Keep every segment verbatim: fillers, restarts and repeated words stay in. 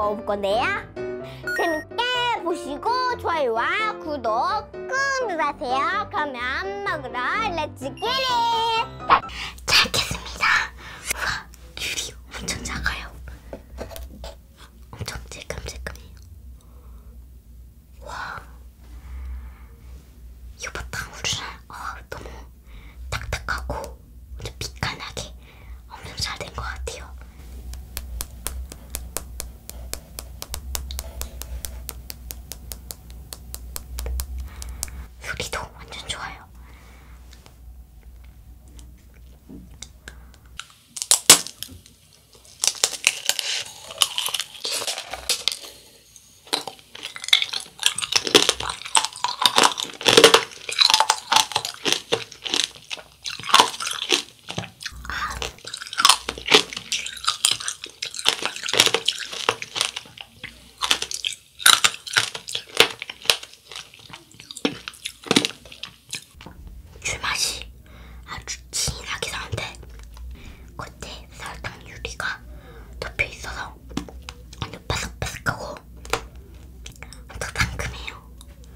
먹어볼 건데요. 재밌게 보시고 좋아요와 구독 꾹 눌러주세요. 그러면 먹으러 렛츠 기릿! 잘 겠습니다. 우와, 귤이 엄청 작아요. 엄청 찔끔찔끔해요. 와, 이거부터 우리는 어, 너무 딱딱하고 좀 미간하게 엄청 잘 된 것 같아요. 소리도 완전 좋아요. 귤 맛이 아주 진하게 나는데 겉에 설탕 유리가 덮여 있어서 완전 바삭바삭하고 엄청 상큼해요.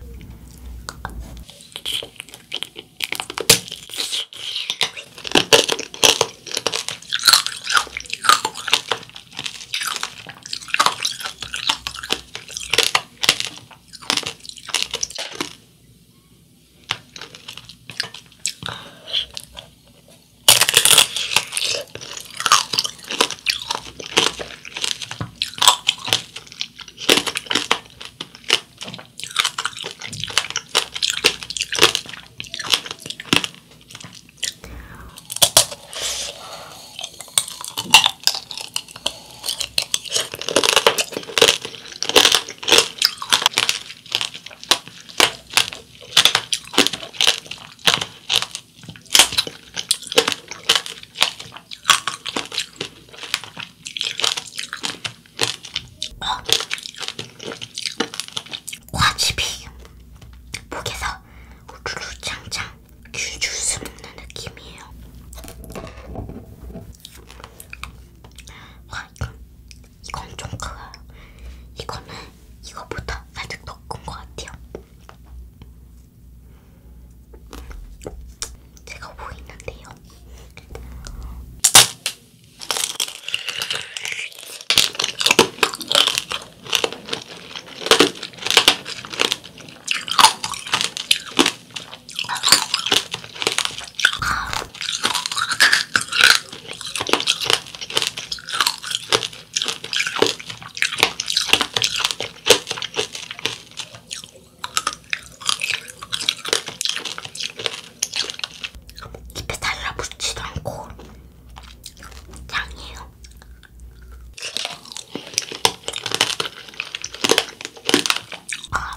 과즙이 목에서 우르르 짱짱 귤 주스 먹는 느낌이에요. 와, 이건, 이건 좀 커요. 이거는 이거보다 살짝 더 큰 것 같아요. 제가 보이는데요. 입에 달라붙지도 않고 짱이에요. 아.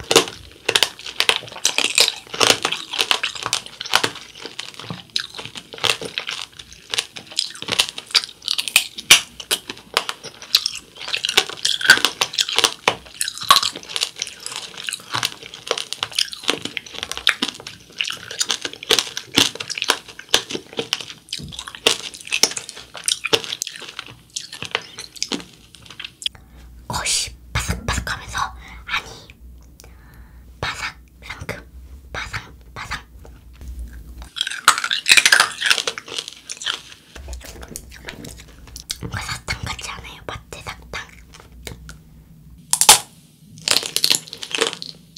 겉이 바삭바삭하면서 안이 바삭, 상큼, 바삭, 바삭. 뭔가 사탕 같지 않아요? 마트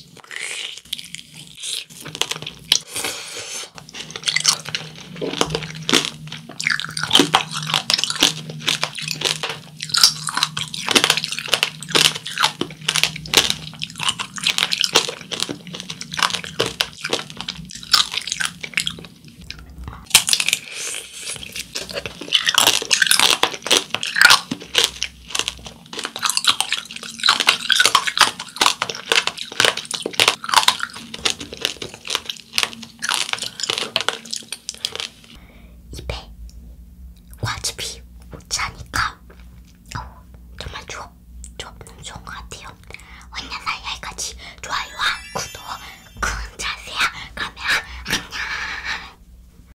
사탕.